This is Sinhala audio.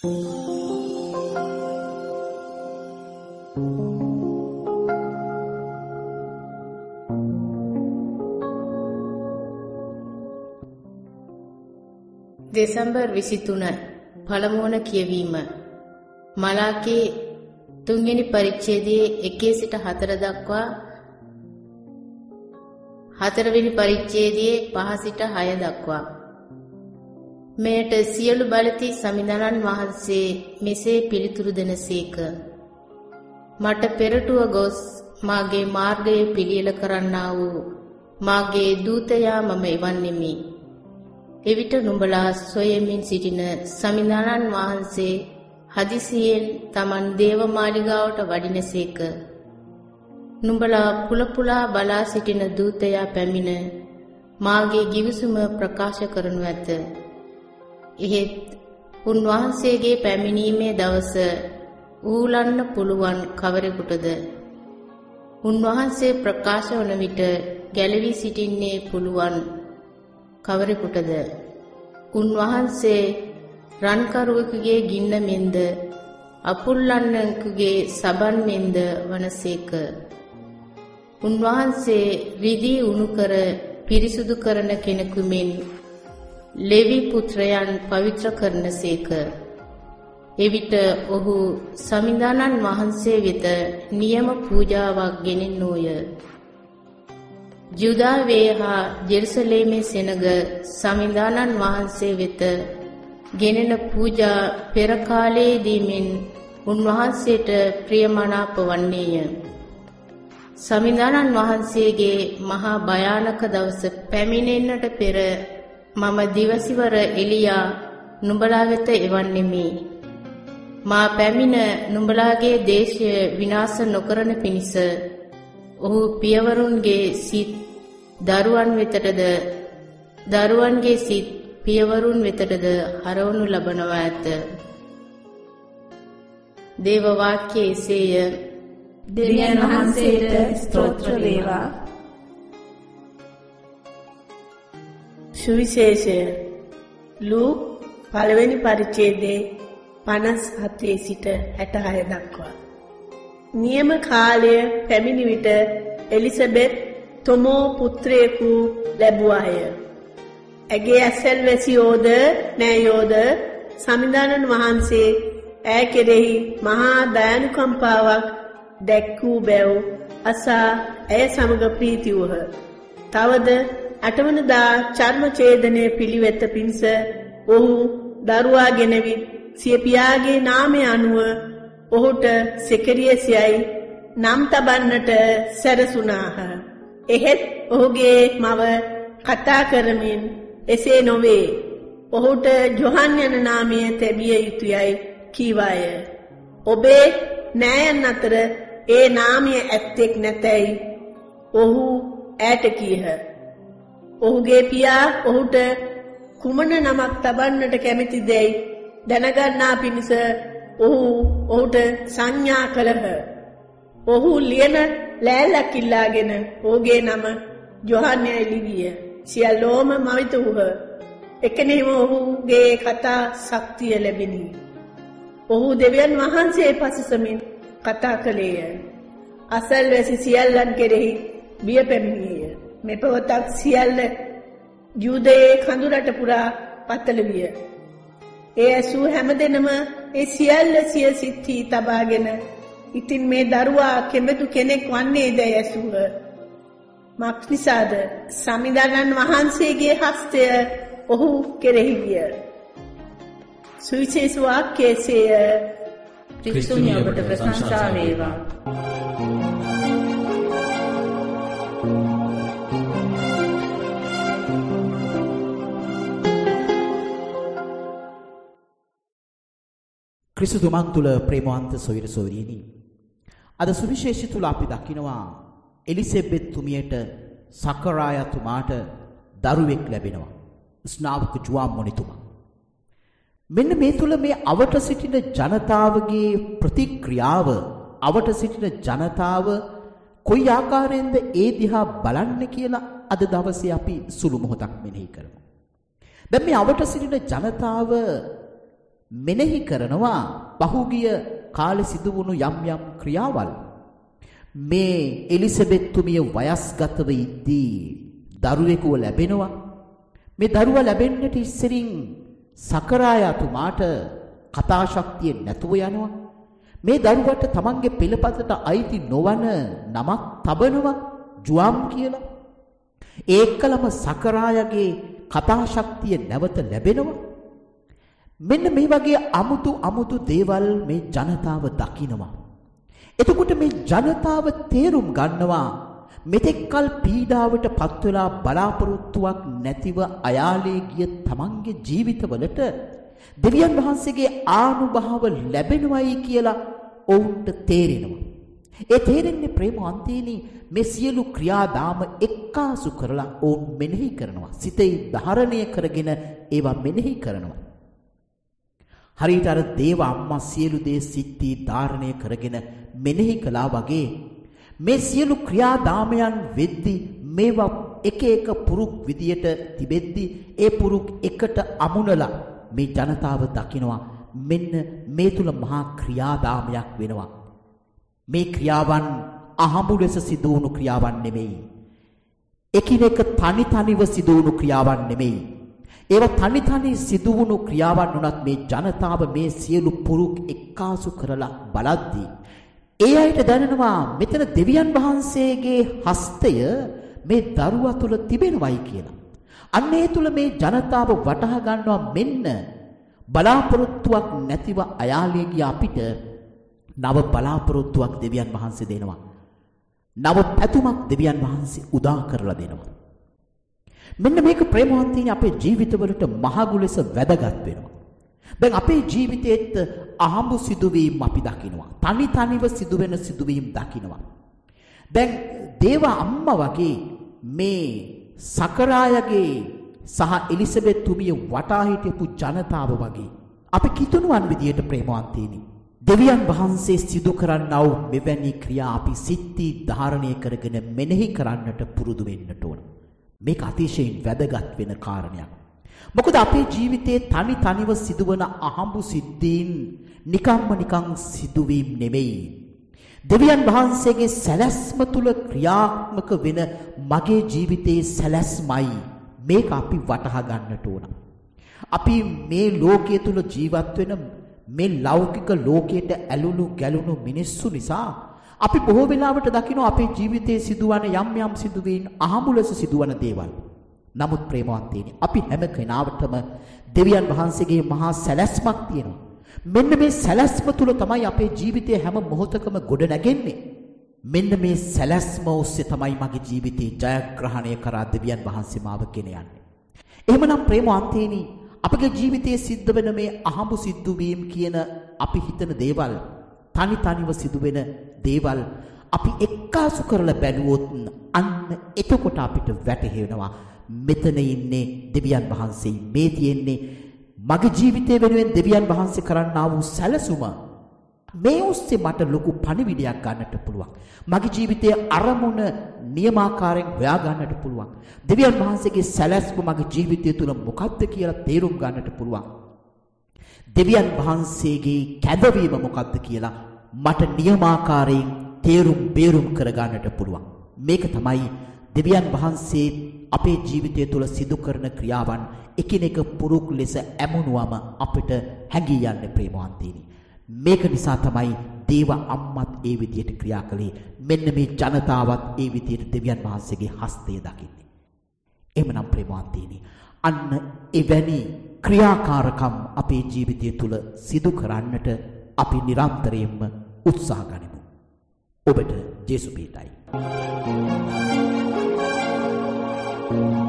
දෙසැම්බර් 23 පළමුවන කියවීම මලාකී 3 වෙනි පරිච්ඡේදයේ 1 සිට 4 දක්වා 4 වෙනි පරිච්ඡේදයේ 5 සිට 6 දක්වා මෙයට සියලු බලති සමිඳානන් වහන්සේ මෙසේ පිළිතුරු දෙනසේක. මට පෙරටුව ගොස් මාගේ මාර්ගය පිළියෙල කරන්නා වූ මාගේ දූතයා මම එවන්නෙමි. එවිට නුඹලා සොයමින් සිටින සමිඳානන් වහන්සේ හදිසියෙන් Taman දේවමාලිගාවට වඩිනසේක. නුඹලා පුලපුලා බලා සිටින දූතයා පැමිණ මාගේ ගිවිසුම ප්‍රකාශ කරනු ඇත. එහෙත් උන්වහන්සේගේ පැමිණීමේ දවස ඌලන්න පුළුවන් කවරෙකුටද? උන්වහන්සේ ප්‍රකාශ වන විට ගැලවි සිටින්නේ පුළුවන් කවරෙකුටද? උන්වහන්සේ රන්කරුවෙකුගේ ගින්න මෙන්ද අපුල්ලන්නකුගේ සබන් මෙන්ද වනසේක. උන්වහන්සේ රිදී උණු කර පිරිසුදු කරන කෙනෙකු මෙන් ලෙවි පුත්‍රයන් පවිත්‍ර කරනසේක. එවිට ඔහු සමිඳානන් වහන්සේ වෙත නියම පූජාවක් ගෙනෙන්නෝය. යුදාවේ හා ජෙරුසලේමේ සෙනග සමිඳානන් වහන්සේ වෙත ගෙනෙන පූජා පෙර කාලයේදී මෙන් උන්වහන්සේට ප්‍රියමනාප වන්නේය. සමිඳානන් වහන්සේගේ මහා භයානක දවස පැමිණෙන්නට පෙර මම දිවසිවර එලියා නුඹලා වෙත එවන්නෙමි. මා පැමිණ නුඹලාගේ දේශය විනාශ නොකරන පිණිස ඔහු පියවරුන්ගේ සිත් දරුවන් වෙතටද දරුවන්ගේ සිත් පියවරුන් වෙතටද හරවනු ලබනවා ඇත. දේව වාක්‍යයේ එසේය. දෙවියන් වහන්සේට ස්තෝත්‍ර වේවා. සුවිශේෂය ලූක් පළවෙනි පරිච්ඡේදයේ 57 සිට 66 දක්වා. නියම කාලය පැමිණි විට එලිසබෙත් තොමෝ පුත්‍රයෙකු ලැබුවාය. ඇගේ ඇසල්වැසියෝද නෑයෝද සමිඳානන් වහන්සේ ඈ කෙරෙහි මහා දයානුකම්පාවක් දැක්වූ බැව් අසා ඇය සමග ප්‍රීති වූහ. තවද 8 වනදා චර්ම ඡේදනය පිළිවෙත පිණිස ඔහු දරුවා ගෙනවිත් සිය පියාගේ නාමය අනුව ඔහුට සෙකරියස්යයි නම් තබන්නට සැරසුණාහ. එහෙත් ඔහුගේ මව කතා කරමින් එසේ නොවේ, ඔහුට ජොහන් යන නාමය තැබිය යුතුයයි කීවාය. ඔබේ නෑයන් අතර ඒ නාමය ඇත්තෙක් නැතැයි ඔහු ඈට කීහ. ඔහුගේ පියා ඔහුට කුමන නමක් තබන්නට කැමැතිදැයි දැනගන්නා පිණිස ඔහුට සංඥා කළහ. ඔහු ලියන ලෑල්ලක් ඉල්ලාගෙන ඔහුගේ නම ජොහන්නයයි ලිවිය. සියල්ලෝම මවිත වූහ. එකෙනෙහිම ඔහුගේ කතා ශක්තිය ලැබිනි. ඔහු දෙවියන් වහන්සේ පසුසමින් කතා කළේය. අසල්වැසි සියල්ලන් කෙරෙහි බිය පැමිණියේය. මේ පොතක් සියල්ල යුදයේ කඳුරට පුරා පතල විය. ඒ ඇසූ හැමදෙනම ඒ සියල්ල සිය සිත්හි තබාගෙන ඉතින් මේ දරුවා කෙබඳු කෙනෙක් වන්නේදැයි ඇසූහ. මක්නිසාද සමිඳානන් වහන්සේගේ හස්තය ඔහු කෙරෙහි විය. සුවිශේෂ වාක්‍යයේසේය. ක්‍රිස්තුනි ඔබට ප්‍රශංසා වේවා. ක්‍රිස්තුතුමන් තුළ ප්‍රේමවන්ත සොයුර සොයුරියනි, අද සුවිශේෂය තුළ අපි දකිනවා එලිසබෙත් තුමියට සකරායා තුමාට දරුවෙක් ලැබෙනවා. ස්නාවක ජුවාම්මොනිතුමා. මෙන්න මේ තුළ මේ අවට සිටින ජනතාවගේ ප්‍රතික්‍රියාව, අවට සිටින ජනතාව කොයි ආකාරයෙන්ද ඒ දිහා බලන්නේ කියලා අද දවසේ අපි සුළු මොහොතක් මෙනෙහි කරමු. දැන් මේ අවට සිටින ජනතාව මෙනෙහි කරනවා පහුගිය කාලේ සිදු වුණු යම් යම් ක්‍රියාවල්. මේ එලිසබෙත් තුමිය වයස්ගතව ඉද්දී දරුවෙකුව ලැබෙනවා. මේ දරුවා ලැබෙන්නට ඉස්සරින් සකරායාතුමාට කතා ශක්තිය නැතුව යනවා. මේ දරුවට තමන්ගේ පෙළපතට අයිති නොවන නමක් තබනවා ජුවම් කියලා. ඒකලම සකරායගේ කතා ශක්තිය නැවත ලැබෙනවා. මෙන්න මේ වගේ අමුතු දේවල් මේ ජනතාව දකිනවා. එතකොට මේ ජනතාව තේරුම් ගන්නවා මෙතෙක්කල් පීඩාවට පත් වෙලා බලාපොරොත්තුවක් නැතිව අයාලේ ගිය තමන්ගේ ජීවිතවලට දෙවියන් වහන්සේගේ ආනුභාව ලැබෙනවයි කියලා ඔවුන්ට තේරෙනවා. ඒ තේරෙන්නේ ප්‍රේමවන්තයනි මේ සියලු ක්‍රියාදාම එක්කාසු කරලා ඔවුන් මෙනෙහි කරනවා. සිතේ ධාරණය කරගෙන ඒවා මෙනෙහි කරනවා. හරියට අර දේව අම්මා සියලු දේ සිත්ති ධාරණය කරගෙන මෙනෙහි කළා වගේ මේ සියලු ක්‍රියාදාමයන් වෙද්දී මේවා එක එක පුරුක් විදියට තිබෙද්දී ඒ පුරුක් එකට අමුණලා මේ ජනතාව දකිනවා මෙන්න මේ තුල මහා ක්‍රියාදාමයක් වෙනවා. මේ ක්‍රියාවන් අහඹු ලෙස සිදු වුණු ක්‍රියාවන් නෙමෙයි. එකිනෙක තනිව සිදු වුණු ක්‍රියාවන් නෙමෙයි. ඒවා තනි සිදු වුණු ක්‍රියාවන් උනත් මේ ජනතාව මේ සියලු පුරුක් එක්කාසු කරලා බලද්දී ඒ අයට දැනෙනවා මෙතන දෙවියන් වහන්සේගේ හස්තය මේ දරුවා තුල තිබෙනවයි කියලා. අන්න ඒ තුල මේ ජනතාව වටහා ගන්නවා මෙන්න බලාපොරොත්තුවක් නැතිව අයාලේ ගිය අපිට නව බලාපොරොත්තුවක් දෙවියන් වහන්සේ දෙනවා. නව පැතුමක් දෙවියන් වහන්සේ උදා කරලා දෙනවා. මෙන්න මේක ප්‍රේමවන්තයිනි අපේ ජීවිතවලට මහඟු ලෙස වැදගත් වෙනවා. දැන් අපේ ජීවිතයේත් අහඹු සිදුවීම් අපි දකිනවා. තනිව සිදුවෙන සිදුවීම් දකිනවා. දැන් දේව අම්මා වගේ මේ සකරායගේ සහ එලිසබෙත් තුමිය වටා හිටපු ජනතාව වගේ අපි කිතුණුවන් විදියට ප්‍රේමවන්තයිනි දෙවියන් වහන්සේ සිදු කරන්නා වූ මෙවැනි ක්‍රියා අපි සිත්ති ධාරණය කරගෙන මෙනෙහි කරන්නට පුරුදු වෙන්නට ඕන. මේක අතිශයින් වැදගත් වෙන කාරණයක්. මොකද අපේ ජීවිතයේ තනිව සිදුවන අහඹු සිද්ධීන් නිකන් සිදුවීම් නෙමෙයි. දෙවියන් වහන්සේගේ සැලැස්ම තුල ක්‍රියාත්මක වෙන මගේ ජීවිතයේ සැලැස්මයි මේක අපි වටහා ගන්නට ඕන. අපි මේ ලෝකයේ තුල ජීවත් වෙන මේ ලෞකික ලෝකයට ඇලුණු ගැලුණු මිනිස්සු නිසා අපි බොහෝ වෙලාවට දකිනවා අපේ ජීවිතයේ සිදුවන යම් සිදුවීම් අහඹු ලෙස සිදුවන දේවල්. නමුත් ප්‍රේමවන්තයනි අපි හැම කෙනාටම දෙවියන් වහන්සේගේ මහා සැලැස්මක් තියෙනවා. මෙන්න මේ සැලැස්ම තුල තමයි අපේ ජීවිතයේ හැම මොහොතකම ගොඩ නැගෙන්නේ. මෙන්න මේ සැලැස්ම ඔස්සේ තමයි මගේ ජීවිතේ ජයග්‍රහණය කරා දෙවියන් වහන්සේ මාව ගෙන යන්නේ. එහෙමනම් ප්‍රේමවන්තයනි අපගේ ජීවිතයේ සිද්ධ වෙන මේ අහඹු සිදුවීම් කියන අපි හිතන දේවල් තනිව සිදුවෙන දේවල් අපි එක්කාසු කරලා බැලුවොත් අන්න එතකොට අපිට වැටහෙනවා මෙතන ඉන්නේ දෙවියන් වහන්සේ. මේ තියෙන්නේ මගේ ජීවිතය වෙනුවෙන් දෙවියන් වහන්සේ කරන්නා වූ සැලසුම. මේ ඔස්සේ මට ලොකු පණිවිඩයක් ගන්නට පුළුවන්. මගේ ජීවිතයේ අරමුණ නියමාකාරයෙන් හොයා ගන්නට පුළුවන්. දෙවියන් වහන්සේගේ සැලැස්ම මගේ ජීවිතය තුළ මොකක්ද කියලා තේරුම් ගන්නට පුළුවන්. දෙවියන් වහන්සේගේ කැඳවීම මොකක්ද කියලා මට නියමාකාරයෙන් තේරුම් බේරුම් කර ගන්නට පුළුවන්. මේක තමයි දෙවියන් වහන්සේ අපේ ජීවිතය තුළ සිදු කරන ක්‍රියාවන් එකිනෙක පුරුක් ලෙස ඇමුණුවම අපිට හැඟී යන්නේ ප්‍රේමවන්තයනි. මේක නිසා තමයි දේව අම්මත් ඒ විදියට ක්‍රියා කළේ. මෙන්න මේ ජනතාවත් ඒ විදියට දෙවියන් වහන්සේගේ හස්තය දකින්නේ. එහෙමනම් ප්‍රේමවන්තයනි අන්න එවැනි ක්‍රියාකාරකම් අපේ ජීවිතය තුළ සිදු කරන්නට අපි නිරන්තරයෙන්ම උත්සාහ ගනිමු. ඔබට ජේසු පිටයි.